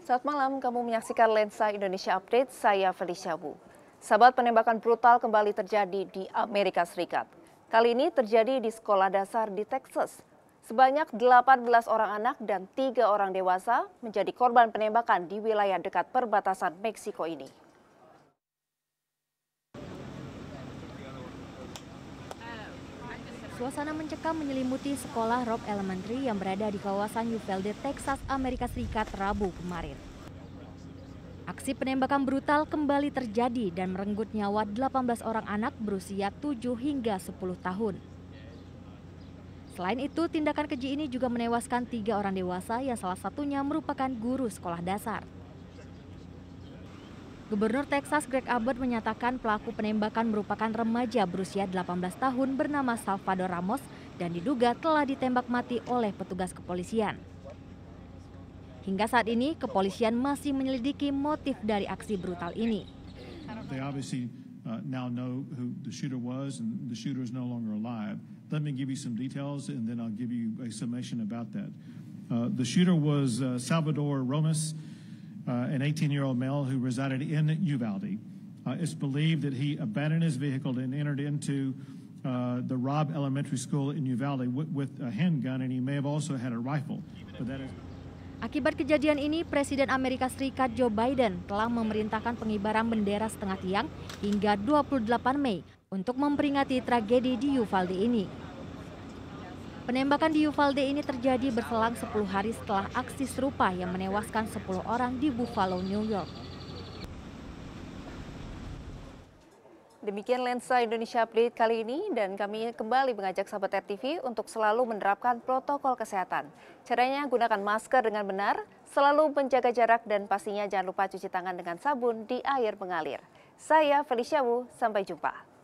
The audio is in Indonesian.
Saat malam, kamu menyaksikan Lensa Indonesia Update, saya Felicia Bu. Sahabat, penembakan brutal kembali terjadi di Amerika Serikat. Kali ini terjadi di sekolah dasar di Texas. Sebanyak 18 orang anak dan 3 orang dewasa menjadi korban penembakan di wilayah dekat perbatasan Meksiko ini. Suasana mencekam menyelimuti sekolah Robb Elementary yang berada di kawasan Uvalde, Texas, Amerika Serikat, Rabu kemarin. Aksi penembakan brutal kembali terjadi dan merenggut nyawa 18 orang anak berusia 7 hingga 10 tahun. Selain itu, tindakan keji ini juga menewaskan 3 orang dewasa yang salah satunya merupakan guru sekolah dasar. Gubernur Texas Greg Abbott menyatakan pelaku penembakan merupakan remaja berusia 18 tahun bernama Salvador Ramos dan diduga telah ditembak mati oleh petugas kepolisian. Hingga saat ini, kepolisian masih menyelidiki motif dari aksi brutal ini. They obviously now know who the shooter was, and the shooter is no longer alive. Let me give you some details, and then I'll give you a summation about that. The shooter was Salvador Ramos, an 18-year-old male who resided in Uvalde. It's believed that he abandoned his vehicle and entered into the Robb Elementary School in Uvalde with a handgun, and he may have also had a rifle. But that is... Akibat kejadian ini, Presiden Amerika Serikat Joe Biden telah memerintahkan pengibaran bendera setengah tiang hingga 28 Mei untuk memperingati tragedi di Uvalde ini. Penembakan di Uvalde ini terjadi berselang 10 hari setelah aksi serupa yang menewaskan 10 orang di Buffalo, New York. Demikian Lensa Indonesia Update kali ini, dan kami kembali mengajak sahabat RTV untuk selalu menerapkan protokol kesehatan. Caranya gunakan masker dengan benar, selalu menjaga jarak, dan pastinya jangan lupa cuci tangan dengan sabun di air mengalir. Saya Felicia Wu, sampai jumpa.